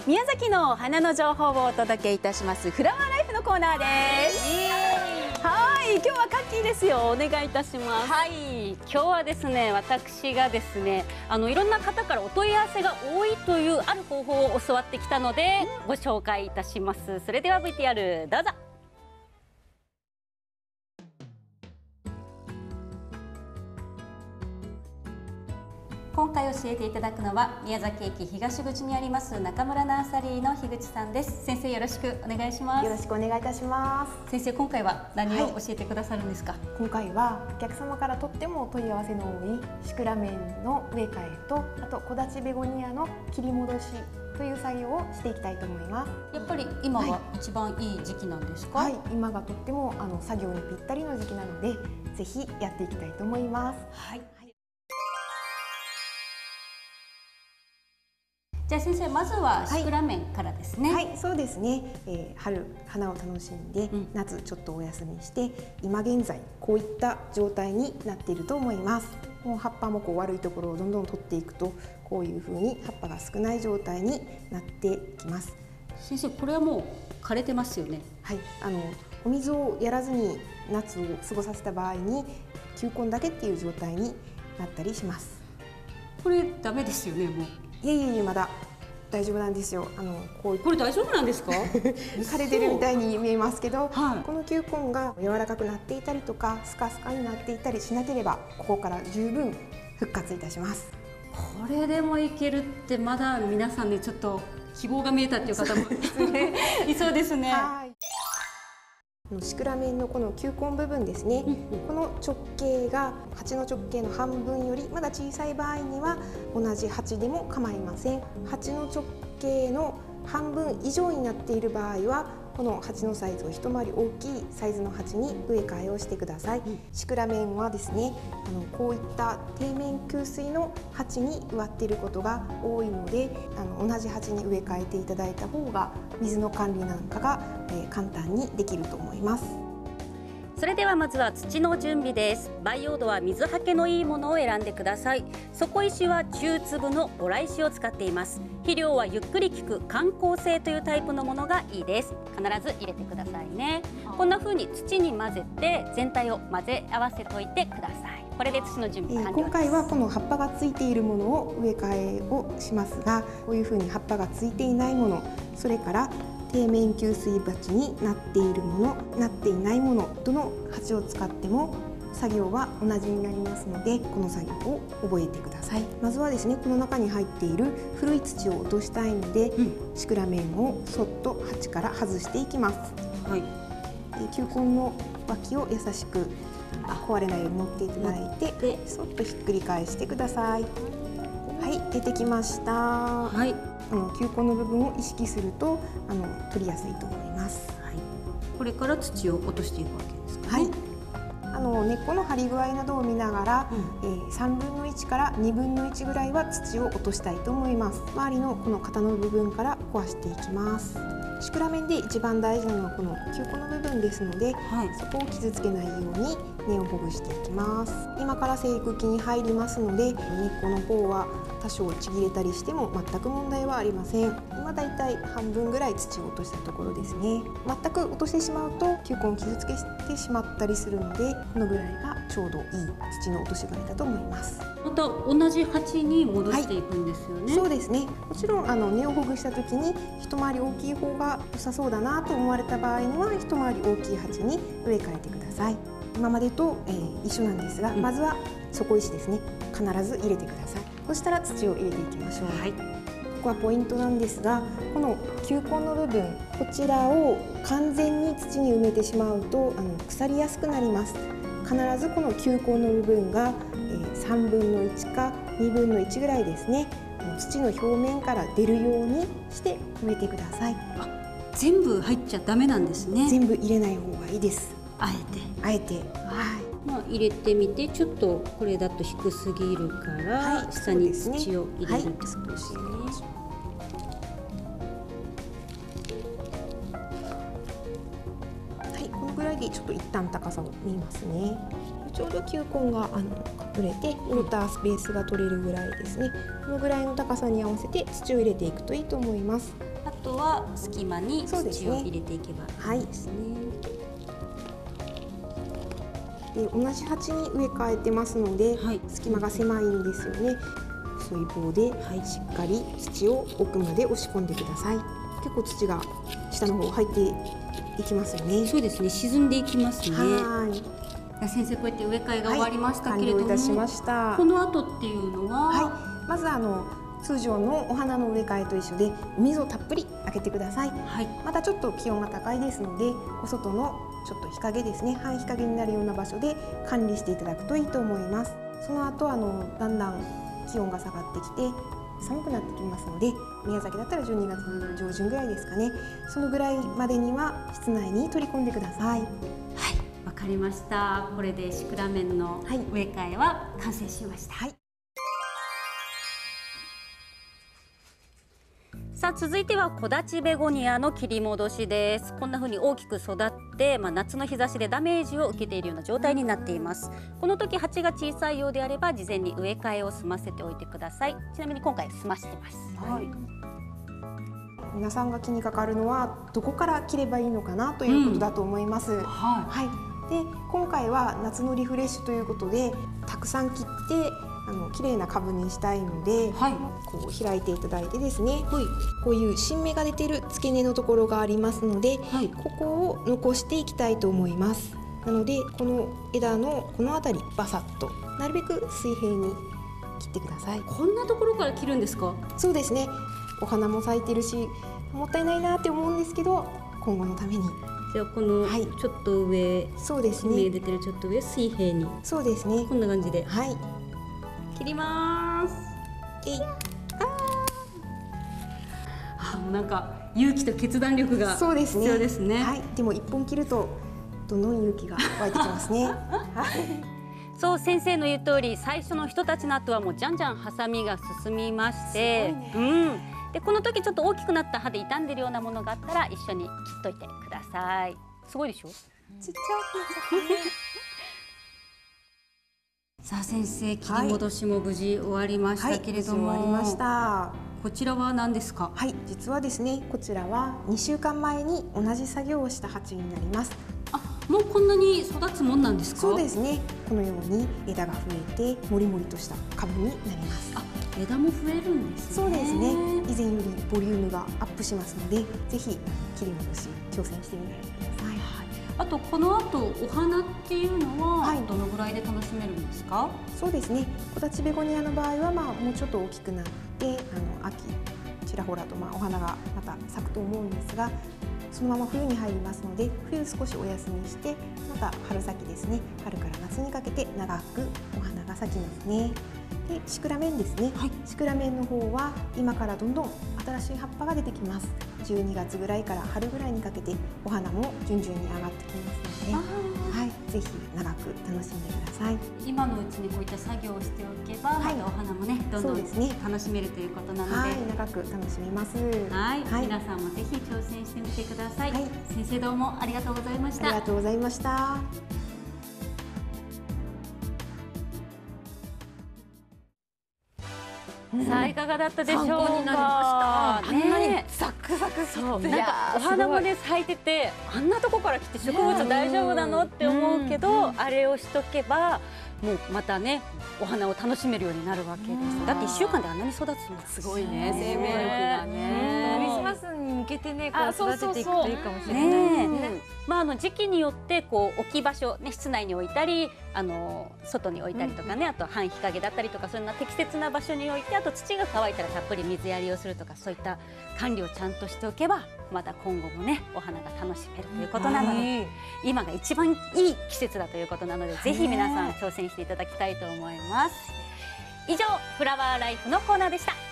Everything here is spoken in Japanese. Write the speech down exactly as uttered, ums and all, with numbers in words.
宮崎の花の情報をお届けいたしますフラワーライフのコーナーです。はい、今日はカッキーですよ。お願いいたします。 はい、今日はですね、私がですね、あのいろんな方からお問い合わせが多いというある方法を教わってきたので、うん、ご紹介いたします。それでは ブイティーアール どうぞ。今回教えていただくのは宮崎駅東口にあります中村ナーサリーの樋口さんです。先生、よろしくお願いします。 よろしくお願いいたします。 先生、今回は何を教えてくださるんですか？はい、 今回はお客様からとっても問い合わせの多いシクラメンの植え替えと、あと木立ベゴニアの切り戻しという作業をしていきたいと思います。 やっぱり今が一番いい時期なんですか？ はい、今がとってもあの作業にぴったりの時期なので、ぜひやっていきたいと思います。 はい。じゃあ先生、まずはシクラメンからですね。 はい、はい、そうですね、えー、春花を楽しんで、うん、夏ちょっとお休みして、今現在こういった状態になっていると思います。もう葉っぱもこう悪いところをどんどん取っていくと、こういう風に葉っぱが少ない状態になってきます。 先生、これはもう枯れてますよね？はい、 あのお水をやらずに夏を過ごさせた場合に球根だけっていう状態になったりします。 これダメですよね？もういえいえいえ、まだ大丈夫なんですよ。あのこうこれ大丈夫なんですか？ 枯れてるみたいに見えますけど、 はい、 この球根が柔らかくなっていたりとかスカスカになっていたりしなければ、ここから十分復活いたします。 これでもいけるって、まだ皆さんね、ちょっと希望が見えたっていう方もいそうですね。はい、 シクラメンのこの球根部分ですね、この直径が鉢の直径の半分よりまだ小さい場合には同じ鉢でも構いません。鉢の直径の半分以上になっている場合は、この鉢のサイズを一回り大きいサイズの鉢に植え替えをしてください。うん、シクラメンはですね、あのこういった底面吸水の鉢に植わっていることが多いので、あの同じ鉢に植え替えていただいた方が水の管理なんかが、えー、簡単にできると思います。 それではまずは土の準備です。培養土は水はけのいいものを選んでください。底石は中粒のボラ石を使っています。肥料はゆっくり効く緩効性というタイプのものがいいです。必ず入れてくださいね。こんな風に土に混ぜて全体を混ぜ合わせといてください。これで土の準備完了です。 今回はこの葉っぱがついているものを植え替えをしますが、こういう風に葉っぱがついていないもの、それから底面吸水鉢になっているもの、なっていないもの、どの鉢を使っても作業は同じになりますので、この作業を覚えてください。まずはですね、この中に入っている古い土を落としたいので、うん、シクラメンをそっと鉢から外していきます。はい、球根の脇を優しく壊れないように持っていただいて、そっとひっくり返してください。はい、出てきました。はい、あの球根の部分を意識するとあの取りやすいと思います。はい、 これから土を落としていくわけですかね。はい、 あの根っこの張り具合などを見ながら、うん、えー、さんぶんのいちからにぶんのいちぐらいは土を落としたいと思います。周りのこの型の部分から壊していきます。シクラメンで一番大事なのはこの球根の部分ですので、はい、そこを傷つけないように根をほぐしていきます。今から生育期に入りますので、根っこの方は多少ちぎれたりしても全く問題はありません。今だいたい半分ぐらい土を落としたところですね。全く落としてしまうと球根を傷つけてしまったりするので、このぐらいがちょうどいい土の落とし具合だと思います。 また同じ鉢に戻していくんですよね。はい、 そうですね。もちろんあの根をほぐした時に一回り大きい方が良さそうだなと思われた場合には、一回り大きい鉢に植え替えてください。今までと、えー、一緒なんですが、うん、まずは底石ですね、必ず入れてください。そしたら土を入れていきましょう。はい、ここはポイントなんですが、この球根の部分、こちらを完全に土に埋めてしまうとあの腐りやすくなります。必ずこの球根の部分が、えー、さんぶんのいちかにぶんのいちぐらいですね、土の表面から出るようにして植えてください。 あ、全部入っちゃダメなんですね。 全部入れない方がいいです。 あえてあえて、はい、 まあ、入れてみて、ちょっとこれだと低すぎるから、はい、下に土を入れるってことですね。 はい、このぐらいでちょっと一旦高さを見ますね。ちょうど球根があの隠れてウォータースペースが取れるぐらいですね。このぐらいの高さに合わせて土を入れていくといいと思います。 とは隙間に土を入れていけばいいですね。 で同じ鉢に植え替えてますので、はい、隙間が狭いんですよね。細い棒でしっかり土を奥まで押し込んでください。結構土が下の方入っていきますよね。 そうですね、沈んでいきますね。 はい。 先生、こうやって植え替えが終わりましたけれども、 はい、完了いたしました。 この後っていうのは、 はい、まずあの通常のお花の植え替えと一緒でお水をたっぷりあげてください。はい、またちょっと気温が高いですので、お外のちょっと日陰ですね、半日陰になるような場所で管理していただくといいと思います。その後あのだんだん気温が下がってきて寒くなってきますので、宮崎だったらじゅうにがつ上旬ぐらいですかね、そのぐらいまでには室内に取り込んでください。 はい、わかりました。これでシクラメンの植え替えは完成しました。はい、さあ続いては木立ベゴニアの切り戻しです。こんな風に大きく育って、まあ、夏の日差しでダメージを受けているような状態になっています。この時鉢が小さいようであれば事前に植え替えを済ませておいてください。ちなみに今回済ましてます。はい、 皆さんが気にかかるのはどこから切ればいいのかなということだと思います。うん、はい、はい、で今回は夏のリフレッシュということでたくさん切ってあの綺麗な株にしたいので、はい、こう開いていただいてですね、はい、こういう新芽が出てる付け根のところがありますので、はい、ここを残していきたいと思います。なのでこの枝のこの辺りバサッとなるべく水平に切ってください。 こんなところから切るんですか？ そうですね、お花も咲いてるしもったいないなって思うんですけど、今後のためにじゃあこのちょっと上、はい、 そうですね、 芽出てるちょっと上水平に、 そうですね、 こんな感じで、 はい、 切ります。えい、ああ、もうなんか勇気と決断力が必要ですね。そうですね。 はい、でも一本切るとどんどん勇気が湧いてきますね。はい。 そう、先生の言う通り、最初の一たちの後はもうじゃんじゃんハサミが進みまして、ね、うん。でこの時ちょっと大きくなった歯で傷んでるようなものがあったら一緒に切っといてください。すごいでしょ？ちっちゃい。さあ先生、切り戻しも無事終わりましたけれども、 はいはい、終わりました。 こちらは何ですか？ はい、実はですね、こちらはにしゅうかんまえに同じ作業をした鉢になります。 あ、もうこんなに育つもんなんですか？ そうですね。このように枝が増えてもりもりとした株になります。 あ、枝も増えるんですね。 そうですね。以前よりボリュームがアップしますので、ぜひ切り戻し挑戦してみてください。はい、 あとこの後お花っていうのはどのぐらいで楽しめるんですか？はい、 そうですね。木立ベゴニアの場合はまあもうちょっと大きくなって、あの秋ちらほらとまあお花がまた咲くと思うんですが、そのまま冬に入りますので、冬少しお休みして、また春先ですね、春から夏にかけて長くお花が咲きますね。でシクラメンですね、はい、シクラメンの方は今からどんどん新しい葉っぱが出てきます。じゅうにがつぐらいから春ぐらいにかけてお花も順々に上がってきますので、はい、ぜひ長く楽しんでください。 今のうちにこういった作業をしておけば、はい、またお花もねどんどん楽しめるということなので、 はい、長く楽しめます。 はい、はい、皆さんもぜひ挑戦してみてください。はい、先生どうもありがとうございました。 ありがとうございました。 さあいかがだったでしょうか。 参考になりました。ね、あんなにザクザクそう、 なんかお花もね咲いてて、あんなとこから来て植物大丈夫なのって思うけど、あれをしとけばもうまたねお花を楽しめるようになるわけです。だっていっしゅうかんであんなに育つのすごいね、生命力がね。クリスマスに向けてねこう育てていくといいかもしれないですね。 まああの時期によってこう置き場所ね、室内に置いたり、あの外に置いたりとかね、あと半日陰だったりとか、そんな適切な場所に置いて、あと土が乾いたらたっぷり水やりをするとか、そういった管理をちゃんとしておけば、また今後もねお花が楽しめるということなので、今が一番いい季節だということなので、ぜひ皆さん挑戦していただきたいと思います。以上フラワーライフのコーナーでした。